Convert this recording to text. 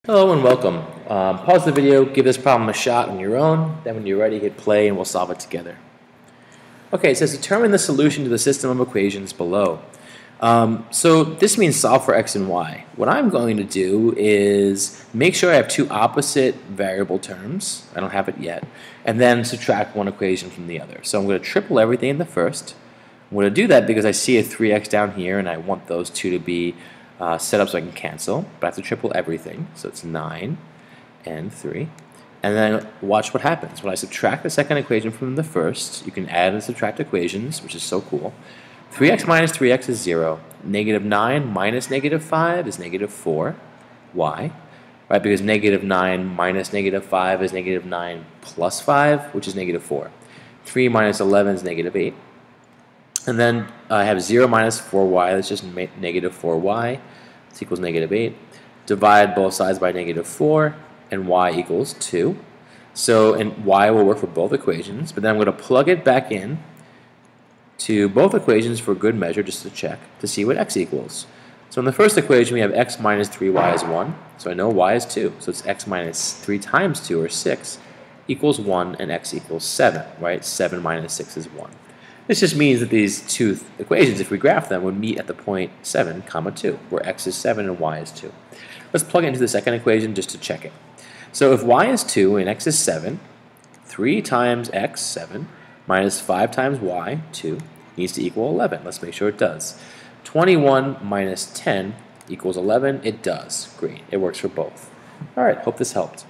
Hello and welcome. Pause the video, give this problem a shot on your own, then when you're ready hit play and we'll solve it together. Okay, it says determine the solution to the system of equations below. So this means solve for x and y. What I'm going to do is make sure I have two opposite variable terms, I don't have it yet, and then subtract one equation from the other. So I'm going to triple everything in the first. I'm going to do that because I see a 3x down here and I want those two to be set up so I can cancel, but I have to triple everything, so it's 9 and 3. And then watch what happens. When I subtract the second equation from the first, you can add and subtract equations, which is so cool. 3x minus 3x is 0. Negative 9 minus negative 5 is negative 4. Why? Right, because negative 9 minus negative 5 is negative 9 plus 5, which is negative 4. 3 minus 11 is negative 8. And then I have 0 minus 4y, that's just negative 4y. This equals negative 8. Divide both sides by negative 4, and y equals 2. So, and y will work for both equations, but then I'm going to plug it back in to both equations for good measure, just to check, to see what x equals. So in the first equation, we have x minus 3y is 1, so I know y is 2. So it's x minus 3 times 2, or 6, equals 1, and x equals 7, right? 7 minus 6 is 1. This just means that these two equations, if we graph them, would meet at the point 7, comma 2, where x is 7 and y is 2. Let's plug it into the second equation just to check it. So if y is 2 and x is 7, 3 times x, 7, minus 5 times y, 2, needs to equal 11. Let's make sure it does. 21 minus 10 equals 11. It does. Great. It works for both. All right, hope this helped.